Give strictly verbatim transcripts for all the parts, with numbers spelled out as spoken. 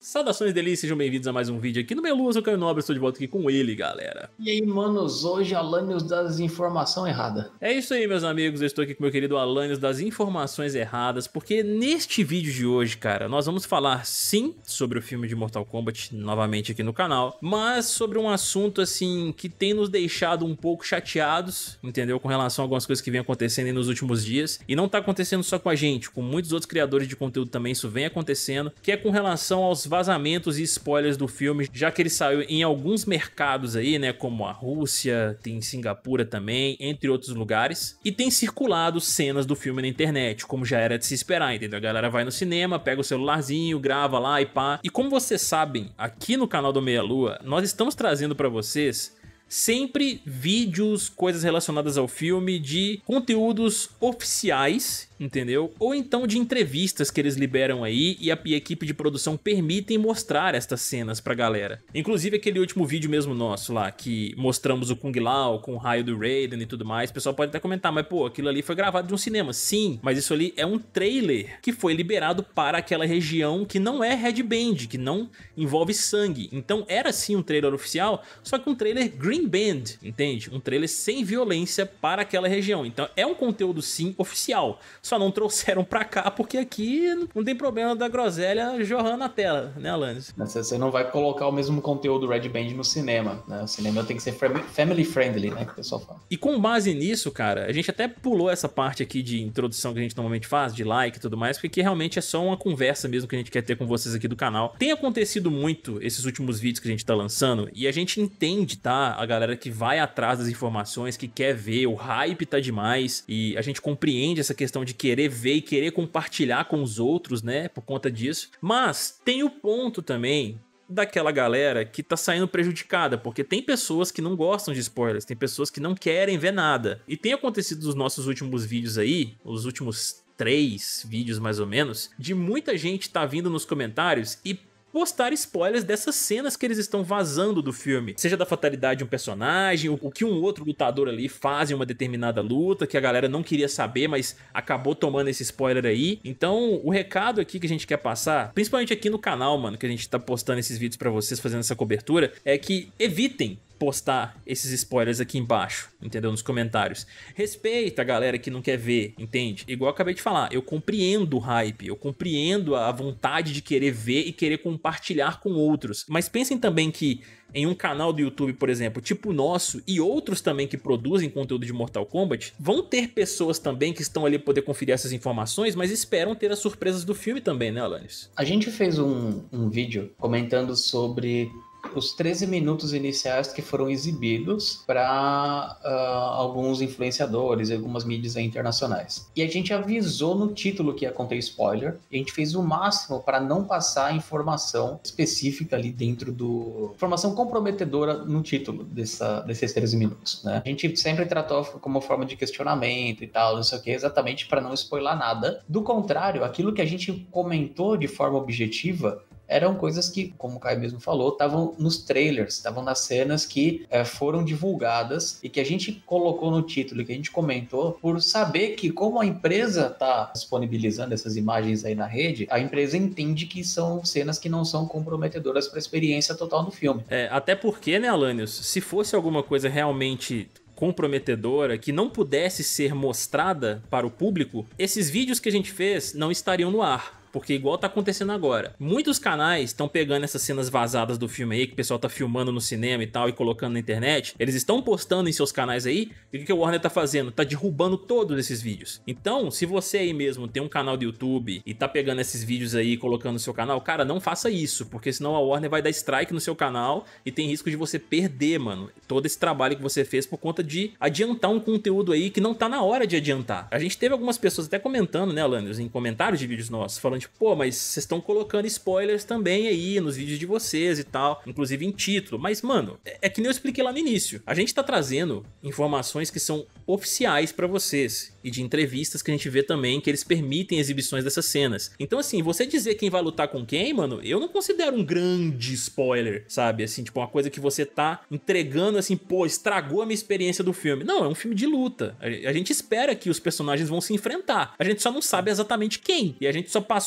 Saudações delícias, sejam bem-vindos a mais um vídeo aqui no Meia Lua, eu sou o Caio Nobre, estou de volta aqui com ele, galera. E aí, manos, hoje Alanios das informação errada. É isso aí, meus amigos, eu estou aqui com meu querido Alanios das informações erradas, porque neste vídeo de hoje, cara, nós vamos falar sim sobre o filme de Mortal Kombat, novamente aqui no canal, mas sobre um assunto, assim, que tem nos deixado um pouco chateados, entendeu? Com relação a algumas coisas que vem acontecendo aí nos últimos dias, e não tá acontecendo só com a gente, com muitos outros criadores de conteúdo também isso vem acontecendo, que é com relação aos vazamentos e spoilers do filme, já que ele saiu em alguns mercados aí, né, como a Rússia, tem Singapura também, entre outros lugares, e tem circulado cenas do filme na internet, como já era de se esperar, entendeu? A galera vai no cinema, pega o celularzinho, grava lá e pá. E como vocês sabem, aqui no canal do Meia Lua, nós estamos trazendo pra vocês sempre vídeos, coisas relacionadas ao filme, de conteúdos oficiais, entendeu? Ou então de entrevistas que eles liberam aí e a, e a equipe de produção permitem mostrar estas cenas pra galera. Inclusive aquele último vídeo mesmo nosso lá, que mostramos o Kung Lao com o raio do Raiden e tudo mais, o pessoal pode até comentar, mas pô, aquilo ali foi gravado de um cinema. Sim, mas isso ali é um trailer que foi liberado para aquela região que não é headband, que não envolve sangue. Então era sim um trailer oficial, só que um trailer green band, entende? Um trailer sem violência para aquela região. Então é um conteúdo sim oficial. Só não trouxeram pra cá porque aqui não tem problema da groselha jorrando na tela, né, Alanis? Você não vai colocar o mesmo conteúdo Red Band no cinema, né? O cinema tem que ser family friendly, né, que o pessoal fala. E com base nisso, cara, a gente até pulou essa parte aqui de introdução que a gente normalmente faz, de like e tudo mais, porque aqui realmente é só uma conversa mesmo que a gente quer ter com vocês aqui do canal. Tem acontecido muito esses últimos vídeos que a gente tá lançando e a gente entende, tá? A galera que vai atrás das informações, que quer ver, o hype tá demais e a gente compreende essa questão de querer ver e querer compartilhar com os outros, né, por conta disso. Mas tem o ponto também daquela galera que tá saindo prejudicada, porque tem pessoas que não gostam de spoilers, tem pessoas que não querem ver nada. E tem acontecido nos nossos últimos vídeos aí, os últimos três vídeos mais ou menos, de muita gente tá vindo nos comentários e postar spoilers dessas cenas que eles estão vazando do filme. Seja da fatalidade de um personagem, o que um outro lutador ali faz em uma determinada luta, que a galera não queria saber, mas acabou tomando esse spoiler aí. Então, o recado aqui que a gente quer passar, principalmente aqui no canal, mano, que a gente tá postando esses vídeos pra vocês, fazendo essa cobertura, é que evitem postar esses spoilers aqui embaixo, entendeu? Nos comentários. Respeita a galera que não quer ver, entende? Igual eu acabei de falar, eu compreendo o hype, eu compreendo a vontade de querer ver e querer compartilhar com outros. Mas pensem também que em um canal do YouTube, por exemplo, tipo o nosso e outros também que produzem conteúdo de Mortal Kombat, vão ter pessoas também que estão ali poder conferir essas informações, mas esperam ter as surpresas do filme também, né, Alanis? A gente fez um, um vídeo comentando sobre os treze minutos iniciais que foram exibidos para uh, alguns influenciadores e algumas mídias internacionais. E a gente avisou no título que ia conter spoiler, e a gente fez o máximo para não passar informação específica ali dentro do... informação comprometedora no título dessa, desses treze minutos, né? A gente sempre tratou como forma de questionamento e tal, não sei o que, exatamente para não spoiler nada. Do contrário, aquilo que a gente comentou de forma objetiva eram coisas que, como o Caio mesmo falou, estavam nos trailers, estavam nas cenas que é, foram divulgadas e que a gente colocou no título, que a gente comentou, por saber que como a empresa está disponibilizando essas imagens aí na rede, a empresa entende que são cenas que não são comprometedoras para a experiência total do filme. É, até porque, né, Alanios, se fosse alguma coisa realmente comprometedora, que não pudesse ser mostrada para o público, esses vídeos que a gente fez não estariam no ar. Porque igual tá acontecendo agora, muitos canais estão pegando essas cenas vazadas do filme aí, que o pessoal tá filmando no cinema e tal, e colocando na internet, eles estão postando em seus canais aí, e o que a Warner tá fazendo? Tá derrubando todos esses vídeos. Então, se você aí mesmo tem um canal do YouTube e tá pegando esses vídeos aí e colocando no seu canal, cara, não faça isso, porque senão a Warner vai dar strike no seu canal e tem risco de você perder, mano, todo esse trabalho que você fez por conta de adiantar um conteúdo aí que não tá na hora de adiantar. A gente teve algumas pessoas até comentando, né, Alanis, em comentários de vídeos nossos, falando tipo, pô, mas vocês estão colocando spoilers também aí nos vídeos de vocês e tal, inclusive em título. Mas, mano, é, é que nem eu expliquei lá no início. A gente tá trazendo informações que são oficiais pra vocês e de entrevistas que a gente vê também que eles permitem exibições dessas cenas. Então, assim, você dizer quem vai lutar com quem, mano, eu não considero um grande spoiler, sabe? Assim, tipo, uma coisa que você tá entregando, assim, pô, estragou a minha experiência do filme. Não, é um filme de luta. A gente espera que os personagens vão se enfrentar. A gente só não sabe exatamente quem. E a gente só passou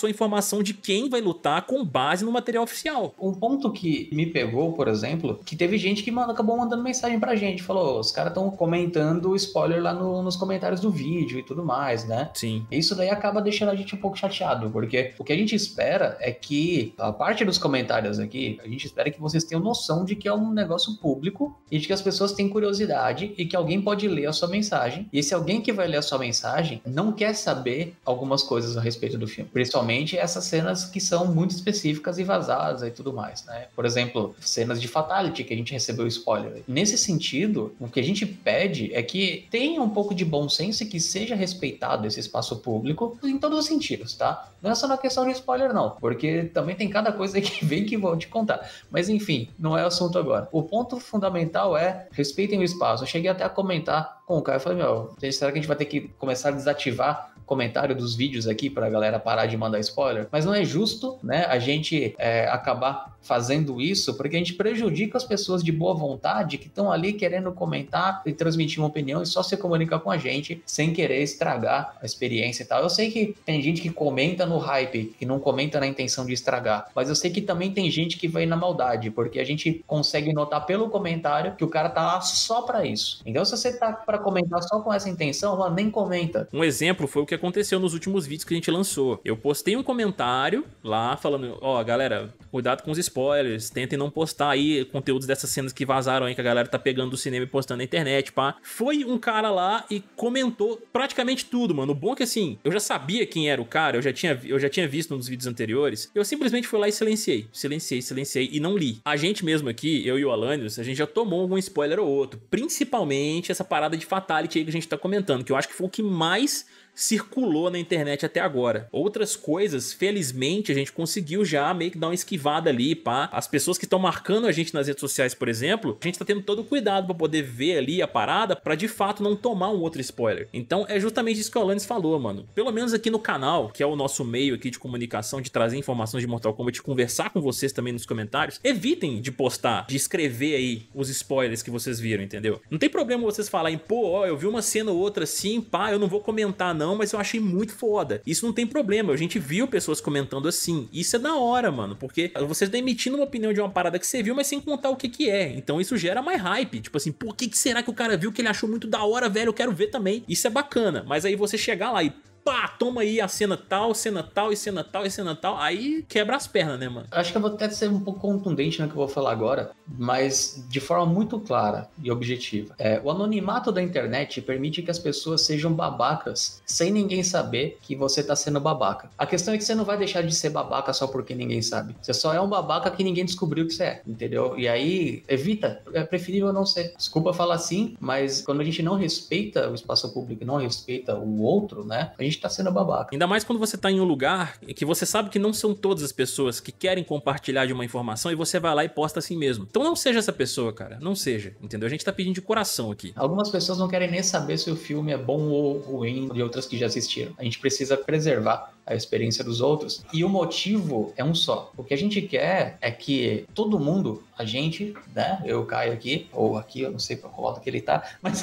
passou a informação de quem vai lutar com base no material oficial. Um ponto que me pegou, por exemplo, que teve gente que manda, acabou mandando mensagem pra gente, falou, os caras estão comentando spoiler lá no, nos comentários do vídeo e tudo mais, né? Sim. Isso daí acaba deixando a gente um pouco chateado, porque o que a gente espera é que, a parte dos comentários aqui, a gente espera que vocês tenham noção de que é um negócio público e de que as pessoas têm curiosidade e que alguém pode ler a sua mensagem. E esse alguém que vai ler a sua mensagem não quer saber algumas coisas a respeito do filme. Principalmente essas cenas que são muito específicas e vazadas e tudo mais, né? Por exemplo, cenas de Fatality que a gente recebeu spoiler. Nesse sentido, o que a gente pede é que tenha um pouco de bom senso e que seja respeitado esse espaço público em todos os sentidos, tá? Não é só na questão de spoiler, não, porque também tem cada coisa que vem que vou te contar. Mas enfim, não é o assunto agora. O ponto fundamental é respeitem o espaço. Eu cheguei até a comentar com o Caio, eu falei, meu, será que a gente vai ter que começar a desativar comentário dos vídeos aqui pra galera parar de mandar spoiler? Mas não é justo, né, a gente é, acabar fazendo isso, porque a gente prejudica as pessoas de boa vontade que estão ali querendo comentar e transmitir uma opinião e só se comunicar com a gente sem querer estragar a experiência e tal. Eu sei que tem gente que comenta no hype, que não comenta na intenção de estragar, mas eu sei que também tem gente que vai na maldade, porque a gente consegue notar pelo comentário que o cara tá lá só pra isso. Então se você tá pra comentar só com essa intenção, mano, nem comenta. Um exemplo foi o que aconteceu nos últimos vídeos que a gente lançou. Eu postei um comentário lá falando, ó, oh, galera, cuidado com os spoilers, tentem não postar aí conteúdos dessas cenas que vazaram aí, que a galera tá pegando do cinema e postando na internet, pá. Foi um cara lá e comentou praticamente tudo, mano. O bom é que assim, eu já sabia quem era o cara, eu já tinha, eu já tinha visto nos vídeos anteriores, eu simplesmente fui lá e silenciei, silenciei, silenciei e não li. A gente mesmo aqui, eu e o Alanios, a gente já tomou algum spoiler ou outro, principalmente essa parada de Fatality aí que a gente tá comentando, que eu acho que foi o que mais circulou na internet até agora. Outras coisas, felizmente, a gente conseguiu já meio que dar uma esquivada ali, pá. As pessoas que estão marcando a gente nas redes sociais, por exemplo, a gente tá tendo todo o cuidado pra poder ver ali a parada, pra de fato não tomar um outro spoiler. Então é justamente isso que o Alanis falou, mano. Pelo menos aqui no canal, que é o nosso meio aqui de comunicação, de trazer informações de Mortal Kombat, de conversar com vocês também nos comentários, evitem de postar, de escrever aí os spoilers que vocês viram, entendeu? Não tem problema vocês falarem, pô, ó, eu vi uma cena ou outra assim, pá, eu não vou comentar não, mas eu achei muito foda. Isso não tem problema, a gente viu pessoas comentando assim. Isso é da hora, mano, porque você tá emitindo uma opinião de uma parada que você viu, mas sem contar o que que é. Então isso gera mais hype. Tipo assim, pô, o que que será que o cara viu que ele achou muito da hora, velho? Eu quero ver também. Isso é bacana, mas aí você chegar lá e pá, toma aí a cena tal, cena tal, e cena tal, e cena tal, aí quebra as pernas, né, mano? Acho que eu vou até ser um pouco contundente no que eu vou falar agora, mas de forma muito clara e objetiva. É, o anonimato da internet permite que as pessoas sejam babacas sem ninguém saber que você tá sendo babaca. A questão é que você não vai deixar de ser babaca só porque ninguém sabe. Você só é um babaca que ninguém descobriu que você é, entendeu? E aí, evita. É preferível não ser. Desculpa falar assim, mas quando a gente não respeita o espaço público e não respeita o outro, né, a gente tá sendo babaca. Ainda mais quando você tá em um lugar que você sabe que não são todas as pessoas que querem compartilhar de uma informação e você vai lá e posta assim mesmo. Então não seja essa pessoa, cara. Não seja, entendeu? A gente tá pedindo de coração aqui. Algumas pessoas não querem nem saber se o filme é bom ou ruim de outras que já assistiram. A gente precisa preservar a experiência dos outros. E o motivo é um só. O que a gente quer é que todo mundo, a gente, né? Eu caio aqui, ou aqui, eu não sei qual lado que ele tá, mas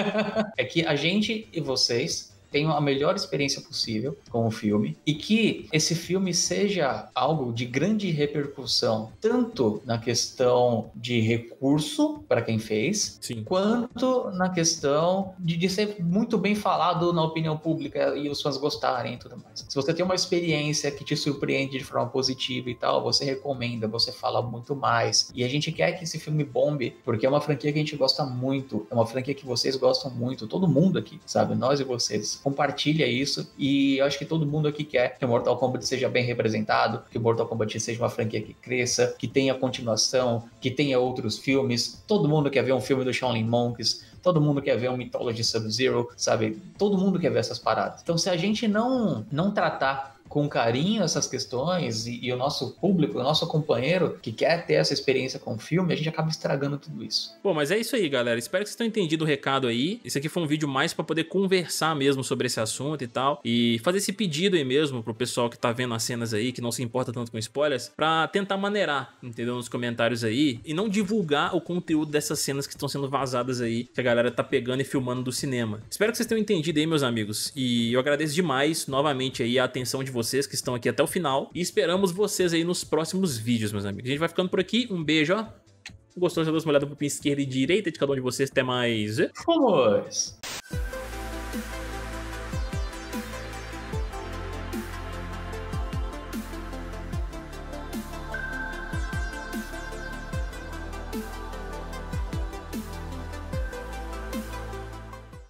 é que a gente e vocês tenham a melhor experiência possível com o filme e que esse filme seja algo de grande repercussão, tanto na questão de recurso para quem fez, sim, quanto na questão de, de ser muito bem falado na opinião pública e os fãs gostarem e tudo mais. Se você tem uma experiência que te surpreende de forma positiva e tal, você recomenda, você fala muito mais. E a gente quer que esse filme bombe, porque é uma franquia que a gente gosta muito, é uma franquia que vocês gostam muito, todo mundo aqui, sabe? Nós e vocês. Compartilha isso e eu acho que todo mundo aqui quer que o Mortal Kombat seja bem representado, que o Mortal Kombat seja uma franquia que cresça, que tenha continuação, que tenha outros filmes. Todo mundo quer ver um filme do Shaolin Monks, todo mundo quer ver um Mythology Sub-Zero, sabe? Todo mundo quer ver essas paradas. Então se a gente não, não tratar com carinho essas questões e, e o nosso público, o nosso companheiro que quer ter essa experiência com o filme, a gente acaba estragando tudo isso. Pô, mas é isso aí, galera. Espero que vocês tenham entendido o recado aí. Esse aqui foi um vídeo mais pra poder conversar mesmo sobre esse assunto e tal. E fazer esse pedido aí mesmo pro pessoal que tá vendo as cenas aí, que não se importa tanto com spoilers, pra tentar maneirar, entendeu? Nos comentários aí. E não divulgar o conteúdo dessas cenas que estão sendo vazadas aí, que a galera tá pegando e filmando do cinema. Espero que vocês tenham entendido aí, meus amigos. E eu agradeço demais, novamente aí, a atenção de vocês. vocês que estão aqui até o final. E esperamos vocês aí nos próximos vídeos, meus amigos. A gente vai ficando por aqui. Um beijo, ó. Gostou? Já deu uma olhada pro pinto esquerda e direita de cada um de vocês. Até mais. Fomos!